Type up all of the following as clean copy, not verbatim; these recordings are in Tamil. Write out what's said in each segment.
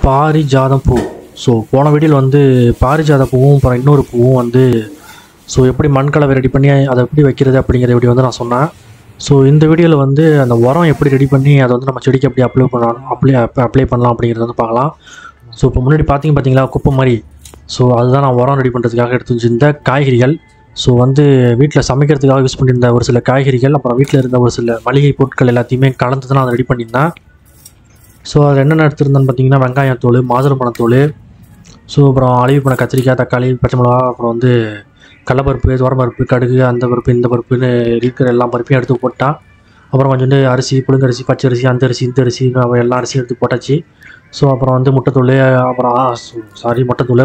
பாரிஜாதம் பூ. ஸோ போன வீடியோவில் வந்து பாரிஜாத பூவும் அப்புறம் இன்னொரு பூவும் வந்து ஸோ எப்படி மண்கலவை ரெடி பண்ணி அதை எப்படி வைக்கிறது அப்படிங்கிற வீடியோ வந்து நான் சொன்னேன். ஸோ இந்த வீடியோவில் வந்து அந்த உரம் எப்படி ரெடி பண்ணி அதை வந்து நம்ம செடிக்கு எப்படி அப்ளை பண்ணலாம் அப்படிங்கிறத வந்து பார்க்கலாம். ஸோ இப்போ முன்னாடி பார்த்தீங்களா குப்பை மாதிரி. ஸோ அதுதான் நான் உரம் ரெடி பண்ணுறதுக்காக எடுத்து வச்சிருந்த காய்கறிகள். ஸோ வந்து வீட்டில் சமைக்கிறதுக்காக யூஸ் பண்ணியிருந்த ஒரு சில காய்கறிகள், அப்புறம் வீட்டில் இருந்த ஒரு சில மளிகை பொருட்கள் எல்லாத்தையுமே கலந்து தான் அதை ரெடி பண்ணியிருந்தேன். ஸோ அது என்னென்ன எடுத்துருந்தேன்னு பார்த்தீங்கன்னா வெங்காயத்தூள், மாதுளம்பழத்தூள், ஸோ அப்புறம் அழுவி போன கத்திரிக்காய், தக்காளி, பச்சை மிளகா, அப்புறம் வந்து கடலப்பருப்பு, துவரம்பருப்பு, கடுகு, அந்த பருப்பு இந்த பருப்புன்னு இருக்கிற எல்லா பருப்பையும் எடுத்து போட்டால், அப்புறம் கொஞ்சோண்டு அரிசி, புழுங்கரிசி, பச்சரிசி, அந்த அரிசி, இந்த அரிசி, எல்லா அரிசியும் எடுத்து போட்டாச்சு. ஸோ அப்புறம் வந்து முட்டைத்தூள், அப்புறம் முட்டைத்தூள்,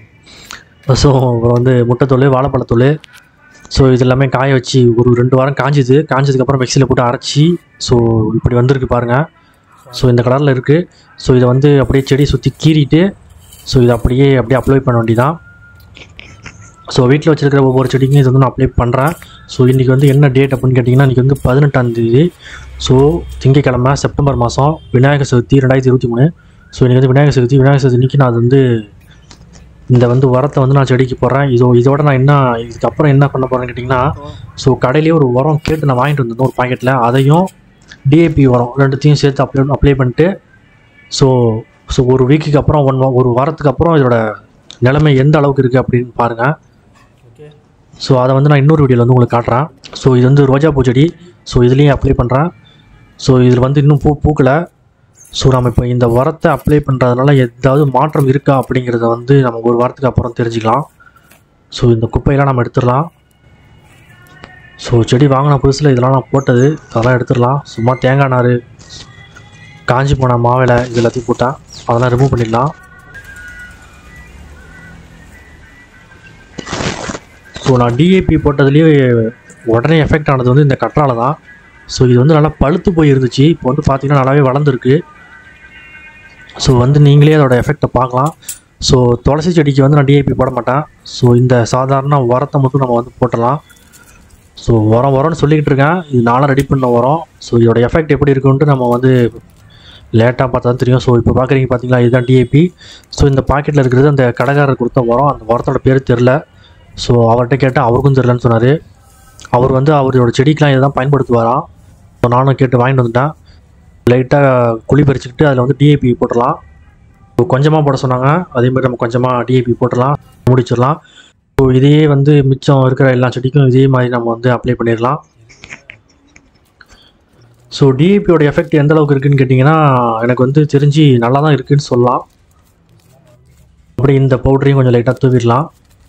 ஸோ அப்புறம் வந்து முட்டைத்தூள், வாழைப்பழத்தூள். ஸோ இது எல்லாமே காய வச்சு ஒரு 2 வாரம் காஞ்சதுக்கப்புறம் மிக்சியில் போட்டு அரைச்சி ஸோ இப்படி வந்திருக்கு பாருங்கள். ஸோ இந்த கலரில் இருக்குது. ஸோ இதை வந்து அப்படியே செடி சுற்றி கீறிட்டு ஸோ இதை அப்படியே அப்ளை பண்ண வேண்டியதான். ஸோ வீட்டில் வச்சுருக்கிற ஒவ்வொரு செடிக்கும் இது வந்து நான் அப்ளை பண்ணுறேன். ஸோ இன்றைக்கி வந்து என்ன டேட் அப்படின்னு கேட்டிங்கன்னா, இன்றைக்கி வந்து 18ஆம் தேதி. ஸோ திங்கக்கிழமை, செப்டம்பர் மாதம், விநாயகர் சதுர்த்தி 2023. ஸோ இன்றைக்கி வந்து விநாயகர் சதுர்த்தி இன்றைக்கி நான் அது வந்து இந்த வந்து உரத்தை வந்து நான் செடிக்கு போடுறேன். இதோட நான் இதுக்கப்புறம் என்ன பண்ண போகிறேன்னு கேட்டிங்கன்னா, ஸோ கடையிலேயே ஒரு உரம் கேட்டு நான் வாங்கிட்டு வந்திருந்தேன் ஒரு பாக்கெட்டில். அதையும் டிஏபி உரம் ரெண்டுத்தையும் சேர்த்து அப்ளை பண்ணிட்டு ஸோ ஒரு வீக்குக்கு அப்புறம் ஒரு வாரத்துக்கு அப்புறம் இதோட நிலைமை எந்த அளவுக்கு இருக்குது அப்படின்னு பாருங்கள். ஓகே, ஸோ அதை வந்து நான் இன்னொரு வீடியோவில் வந்து உங்களுக்கு காட்டுறேன். ஸோ இது வந்து ரோஜா பூச்செடி. ஸோ இதுலேயும் அப்ளை பண்ணுறேன். ஸோ இதில் வந்து இன்னும் பூக்கலை. ஸோ நம்ம இப்போ இந்த உரத்தை அப்ளை பண்ணுறதுனால ஏதாவது மாற்றம் இருக்கா அப்படிங்கிறத வந்து நம்ம ஒரு வாரத்துக்கு அப்புறம் தெரிஞ்சுக்கலாம். ஸோ இந்த குப்பையெல்லாம் நம்ம எடுத்துடலாம். ஸோ செடி வாங்கின புதுசில் இதெல்லாம் நான் போட்டது, அதெல்லாம் எடுத்துடலாம். சும்மா தேங்காய் நார், காஞ்சி போன மாவிலை, இது எல்லாத்தையும் போட்டால் அதெல்லாம் ரிமூவ் பண்ணிடலாம். ஸோ நான் டிஏபி போட்டதுலேயே உடனே எஃபெக்ட் ஆனது வந்து இந்த கற்றாழை தான். ஸோ இது வந்து நல்லா பழுத்து போய் இருந்துச்சு. இப்போ வந்து பார்த்திங்கன்னா நல்லாவே வளர்ந்துருக்கு. ஸோ வந்து நீங்களே அதோடய எஃபெக்டை பார்க்கலாம். ஸோ துளசி செடிக்கு வந்து நான் டிஏபி போட மாட்டேன். ஸோ இந்த சாதாரண உரத்தை மட்டும் நம்ம வந்து போட்டலாம். ஸோ உரம்னு சொல்லிக்கிட்டு இருக்கேன். இது நானும் ரெடி பண்ண உரம். ஸோ இதோட எஃபெக்ட் எப்படி இருக்குன்ட்டு நம்ம வந்து லேட்டாக பார்த்தா தான் தெரியும். ஸோ இப்போ பார்த்தீங்களா இதுதான் டிஏபி. ஸோ இந்த பாக்கெட்டில் இருக்கிறது அந்த கடைக்காரர் கொடுத்த உரம். அந்த உரத்தோட பேர் தெரில. ஸோ அவர்கிட்ட கேட்டால் அவருக்கும் தெரிலன்னு சொன்னார். அவர் வந்து அவரோட செடிக்கெலாம் இதை தான் பயன்படுத்துவாராம். ஸோ நானும் கேட்டு வாங்கிட்டு வந்துட்டேன். லைட்டாக குழி பறிச்சுக்கிட்டு அதில் வந்து டிஏபி போட்டுடலாம். ஸோ கொஞ்சமாக போட சொன்னாங்க. அதேமாதிரி நம்ம கொஞ்சமாக டிஏபி போட்டுடலாம், முடிச்சிடலாம். ஸோ இதையே வந்து மிச்சம் இருக்கிற எல்லா செடிக்கும் இதே மாதிரி நம்ம வந்து அப்ளை பண்ணிடலாம். ஸோ டிஏபியோட எஃபெக்ட் எந்த அளவுக்கு இருக்குதுன்னு கேட்டிங்கன்னா, எனக்கு வந்து தெரிஞ்சு நல்லா தான் இருக்குதுன்னு சொல்லலாம். அப்படி இந்த பவுடரையும் கொஞ்சம் லைட்டாக தூவிடலாம்.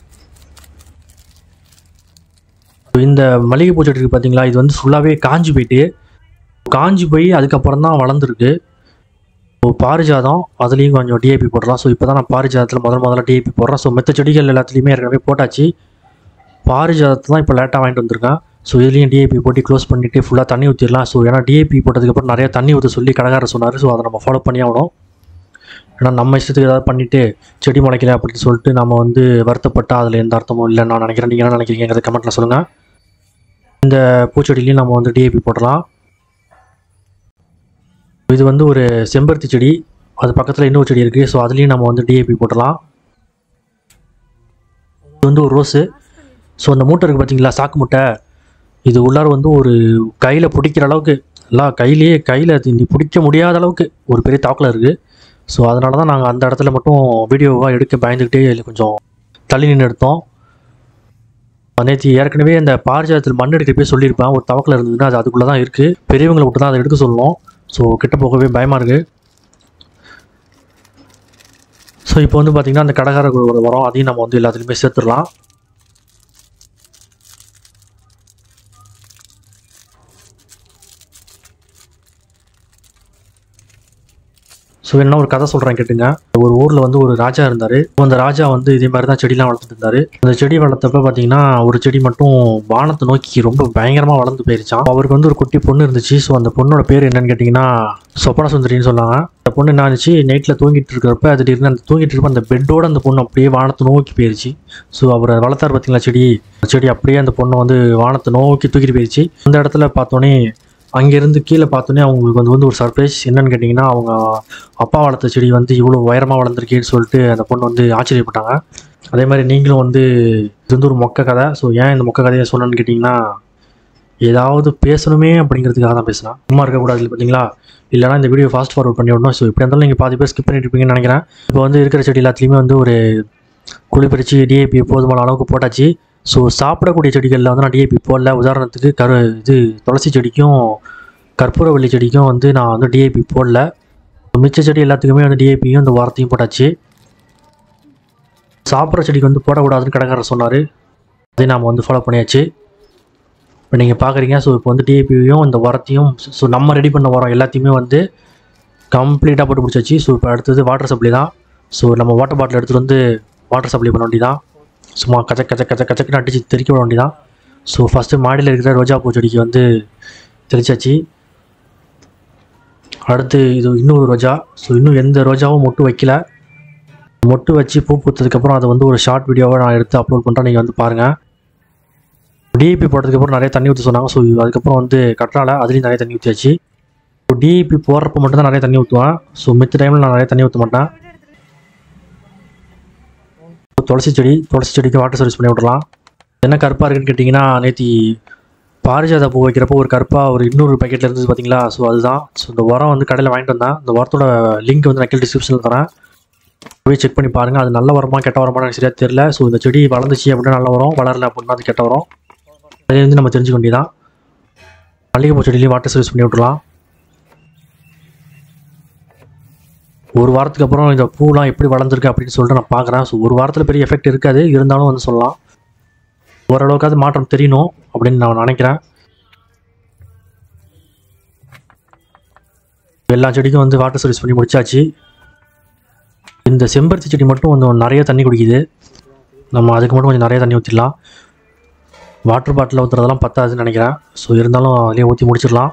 இந்த மல்லிகை பூச்செடி இருக்குது பார்த்தீங்களா, இது வந்து ஃபுல்லாகவே காஞ்சி போய் அதுக்கப்புறம் தான் வளர்ந்துருக்கு. ஸோ பாரிஜாதம் அதுலேயும் கொஞ்சம் டிஏபி போடலாம். ஸோ இப்போ தான் நான் பாரிஜாதத்தில் முதல்ல டிஏபி போடுறேன். ஸோ மற்ற செடிகள் எல்லாத்துலேயுமே ஏற்கனவே போட்டாச்சு. பாரிஜாதத்தை தான் இப்போ லேட்டாக வாங்கிட்டு வந்திருக்கேன். ஸோ இதுலேயும் டிஏபி போட்டு க்ளோஸ் பண்ணிவிட்டு ஃபுல்லாக தண்ணி ஊற்றிடலாம். ஸோ ஏன்னா டிஏபி போட்டதுக்கப்புறம் நிறையா தண்ணி ஊற்ற சொல்லி கடைக்காரர் சொன்னார். ஸோ அதை நம்ம ஃபாலோ பண்ணி ஆகணும். ஏன்னா நம்ம இஷ்டத்துக்கு ஏதாவது பண்ணிவிட்டு செடி முளைக்கல அப்படின்னு சொல்லிட்டு நம்ம வந்து வருத்தப்பட்டால் அதில் எந்த அர்த்தமும் இல்லைன்னு நான் நினைக்கிறேன். நீங்கள் என்ன நினைக்கிறீங்கிறத கமெண்ட்டில் சொல்லுங்கள். இந்த பூச்செடியிலையும் நம்ம வந்து டிஏபி போடலாம். இது வந்து ஒரு செம்பருத்தி செடி, அது பக்கத்தில் இன்னொரு செடி இருக்குது. ஸோ அதுலேயும் நம்ம வந்து டிஏபி போடலாம். இது வந்து ஒரு ரோஸு. ஸோ அந்த மூட்டை இருக்குது பார்த்தீங்களா, சாக்கு மூட்டை, இது உள்ளார வந்து ஒரு கையில் பிடிக்கிற அளவுக்கு எல்லாம் கையில் பிடிக்க முடியாத அளவுக்கு ஒரு பெரிய தாக்கில் இருக்குது. ஸோ அதனால தான் நாங்கள் அந்த இடத்துல மட்டும் வீடியோவாக எடுக்க பயந்துக்கிட்டே இல்லை கொஞ்சம் தள்ளி நின்று எடுத்தோம். நேற்று ஏற்கனவே அந்த பாரிஜாதத்தில் மண் எடுக்க போய் சொல்லியிருப்பேன். ஒரு தவக்கில் இருந்ததுன்னா அது அதுக்குள்ளே தான் இருக்குது. பெரியவங்களை விட்டு தான் அதை எடுக்க சொல்லணும். ஸோ கிட்ட போகவே பயமாக இருக்குது. ஸோ இப்போ வந்து பார்த்திங்கன்னா அந்த கடைக்காரர்களோட உரம் அதையும் நம்ம வந்து எல்லாத்துலேயுமே சேர்த்துடலாம். ஸோ என்ன ஒரு கதை சொல்கிறேன் கேட்டுங்க. ஒரு ஊரில் வந்து ஒரு ராஜா இருந்தார். அந்த ராஜா வந்து இதே மாதிரி தான் செடியெலாம் வளர்த்துட்டு இருந்தார். அந்த செடி வளர்த்தப்ப பார்த்தீங்கன்னா ஒரு செடி மட்டும் வானத்தை நோக்கி ரொம்ப பயங்கரமாக வளர்ந்து போயிருச்சான். அவருக்கு வந்து ஒரு குட்டி பொண்ணு இருந்துச்சு. ஸோ அந்த பொண்ணோட பேர் என்னன்னு கேட்டிங்கன்னா சொப்பன சுந்தரின்னு சொன்னாங்க. அந்த பொண்ணு என்ன ஆச்சு, நைட்டில் தூங்கிட்டு இருக்கிறப்ப திடீர்னு அந்த தூங்கிட்டு இருப்ப அந்த பெட்டோட அந்த பொண்ணு அப்படியே வானத்தை நோக்கி போயிருச்சு. ஸோ அவர் வளர்த்தார் பார்த்தீங்களா செடி அப்படியே அந்த பொண்ணை வந்து வானத்தை நோக்கி தூக்கிட்டு போயிருச்சு. அந்த இடத்துல பார்த்தோன்னே அங்கேருந்து கீழே பார்த்தோன்னே அவங்களுக்கு வந்து ஒரு சர்ப்ரைஸ். என்னன்னு கேட்டிங்கன்னா, அவங்க அப்பா வளர்த்த செடி வந்து இவ்வளோ உயரமாக வளர்ந்துருக்கேன்னு சொல்லிட்டு அந்த பொண்ணு வந்து ஆச்சரியப்பட்டாங்க. அதே மாதிரி நீங்களும் வந்து இது வந்து ஒரு மொக்க கதை. ஸோ ஏன் இந்த மொக்க கதையை சொன்னேன்னு கேட்டிங்கன்னா, ஏதாவது பேசணுமே அப்படிங்கிறதுக்காக தான் பேசுகிறேன். சும்மா இருக்கக்கூடாது இல்லை பார்த்தீங்களா? இல்லைனா இந்த வீடியோ ஃபாஸ்ட் ஃபார்வர்ட் பண்ணி விடணும். ஸோ எப்படி இருந்தாலும் நீங்கள் பாதி பேர் ஸ்கிப் பண்ணிட்டு இருப்பீங்கன்னு நினைக்கிறேன். இப்போ வந்து இருக்கிற செடி எல்லாத்துலேயுமே வந்து ஒரு குழி பறித்து டிஏபி போதுமான அளவுக்கு போட்டாச்சு. ஸோ சாப்பிடக்கூடிய செடிகளில் வந்து நான் டிஏபி போடல. உதாரணத்துக்கு துளசி செடிக்கும் கற்பூரவள்ளி செடிக்கும் வந்து நான் வந்து டிஏபி போடல. மிச்ச செடி எல்லாத்துக்குமே வந்து டிஏபியும் இந்த வாரத்தையும் போட்டாச்சு. சாப்பிட்ற செடிக்கு வந்து போடக்கூடாதுன்னு கடைக்காரர் சொன்னார். அதையும் நாம் வந்து ஃபாலோ பண்ணியாச்சு. இப்போ நீங்கள் பார்க்குறீங்க. ஸோ இப்போ வந்து டிஏபியும் இந்த உரத்தையும் ஸோ நம்ம ரெடி பண்ண உரம் எல்லாத்தையுமே வந்து கம்ப்ளீட்டாக போட்டு முடிச்சாச்சு. ஸோ இப்போ அடுத்தது வாட்டர் சப்ளை தான். ஸோ நம்ம வாட்டர் பாட்டில் எடுத்துகிட்டு வந்து வாட்டர் சப்ளை பண்ண வேண்டியதான். சும்மா கச்சக்குன்னு அடித்து தெறிக்க விட வேண்டியதான். ஸோ ஃபஸ்ட்டு மாடியில் இருக்கிற ரோஜா பூ செடிக்கு வந்து தெளிச்சாச்சு. அடுத்து இது இன்னொரு ரோஜா. ஸோ இன்னும் எந்த ரோஜாவும் மொட்டு வைக்கல. மொட்டு வச்சு பூ பூத்ததுக்கப்புறம் அதை வந்து ஒரு ஷார்ட் வீடியோவை நான் எடுத்து அப்லோட் பண்ணுறேன். நீங்கள் வந்து பாருங்கள். டிஏபி போட்டதுக்கப்புறம் நிறைய தண்ணி ஊற்ற சொன்னாங்க. ஸோ அதுக்கப்புறம் வந்து கற்றாழை அதுலேயும் நிறைய தண்ணி ஊற்றியாச்சு. ஸோ டிஏபி போடுறப்ப மட்டும் தான் நிறைய தண்ணி ஊற்றுவேன். ஸோ மித்த டைமில் நான் நிறைய தண்ணி ஊற்ற மாட்டேன். துளசி செடிக்கு வாட்டர் சர்வீஸ் பண்ணி விட்றலாம். என்ன கருப்பாக இருக்குன்னு கேட்டிங்கன்னா, நேற்று பாரிஜாத பூ வைக்கிறப்போ ஒரு கருப்பாக ஒரு 200 பேக்கெட்டில் இருந்தது பார்த்தீங்களா? ஸோ அதுதான். ஸோ இந்த உரம் வந்து கடையில் வாங்கிட்டு வந்தேன். இந்த உரத்தோட லிங்க் வந்து நான் கீழே டிஸ்கிரிப்ஷனில் தரேன். போய் செக் பண்ணி பாருங்கள். அது நல்ல உரமா கெட்ட உரமா எனக்கு சரியாக தெரியல. ஸோ இந்த செடி வளர்ந்துச்சு அப்படின்னா நல்ல உரம், வளரல அப்படின்னா அது கெட்ட உரம். அதுலேருந்து நம்ம தெரிஞ்சுக்க வேண்டியதான். மல்லிகைப்பூ செடியிலையும் வாட்டர் சர்வீஸ் பண்ணி விட்றலாம். ஒரு வாரத்துக்கு அப்புறம் இந்த பூலாம் எப்படி வளர்ந்துருக்கு அப்படின்னு சொல்லிட்டு நான் பார்க்குறேன். ஸோ ஒரு வாரத்தில் பெரிய எஃபெக்ட் இருக்காது, இருந்தாலும் வந்து சொல்லலாம். ஓரளவுக்காவது மாற்றம் தெரியணும் அப்படின்னு நான் நினைக்கிறேன். எல்லா செடிக்கும் வந்து வாட்டர் சர்வீஸ் பண்ணி முடிச்சாச்சு. இந்த செம்பருத்தி செடி மட்டும் கொஞ்சம் நிறைய தண்ணி குடிக்குது. நம்ம அதுக்கு மட்டும் கொஞ்சம் நிறைய தண்ணி ஊற்றிடலாம். வாட்டர் பாட்டில் ஊற்றுறதெல்லாம் பத்தாதுன்னு நினைக்கிறேன். ஸோ இருந்தாலும் அதிலே ஊற்றி முடிச்சிடலாம்.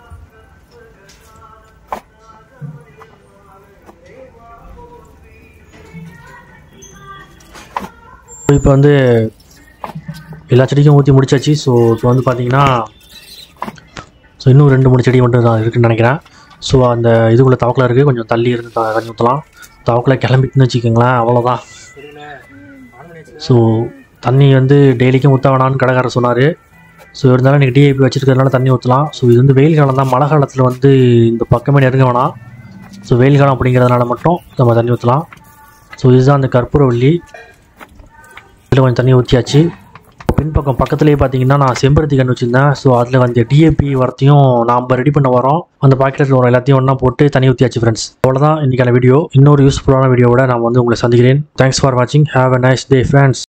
இப்போ வந்து எல்லா செடிக்கும் ஊற்றி முடிச்சாச்சு. ஸோ இப்போ வந்து பார்த்தீங்கன்னா இன்னும் 2-3 செடி மட்டும் தான் இருக்குதுன்னு நினைக்கிறேன். ஸோ அந்த இதுக்குள்ளே தவக்கலை இருக்குது, கொஞ்சம் தள்ளி இருந்து தண்ணி ஊற்றலாம். தவக்கலை கிளம்பிட்டுன்னு வச்சுக்கோங்களேன், அவ்வளோதான். ஸோ தண்ணி வந்து டெய்லிக்கும் ஊற்ற வேணான்னு கடைக்காரர் சொன்னார். ஸோ இருந்தாலும் இன்றைக்கி டிஏபி வச்சுருக்கிறதுனால தண்ணி ஊற்றலாம். ஸோ இது வந்து வெயில் காலம் தான். மழை காலத்தில் வந்து இந்த பக்கமே நெருங்க வேணாம். ஸோ வெயில் காலம் அப்படிங்கிறதுனால மட்டும் நம்ம தண்ணி ஊற்றலாம். ஸோ இதுதான் அந்த கற்பூரவள்ளி. இதில் கொஞ்சம் தண்ணி ஊற்றியாச்சு. பின்பக்கம் பக்கத்துலேயே பார்த்தீங்கன்னா நான் செம்பருத்தி கன்று வச்சுருந்தேன். ஸோ அதில் வந்து டிஏபி வரத்தையும் நாம் ரெடி பண்ண வரோம். அந்த பாக்கெட்டில் வர எல்லாத்தையும் ஒன்றா போட்டு தண்ணி ஊற்றியாச்சு ஃப்ரெண்ட்ஸ். அவ்வளோதான் இன்றைக்கான வீடியோ. இன்னொரு யூஸ்ஃபுல்லான வீடியோவோட நான் வந்து உங்களை சந்திக்கிறேன். தேங்க்ஸ் ஃபார் வாட்சிங். Have a nice day friends.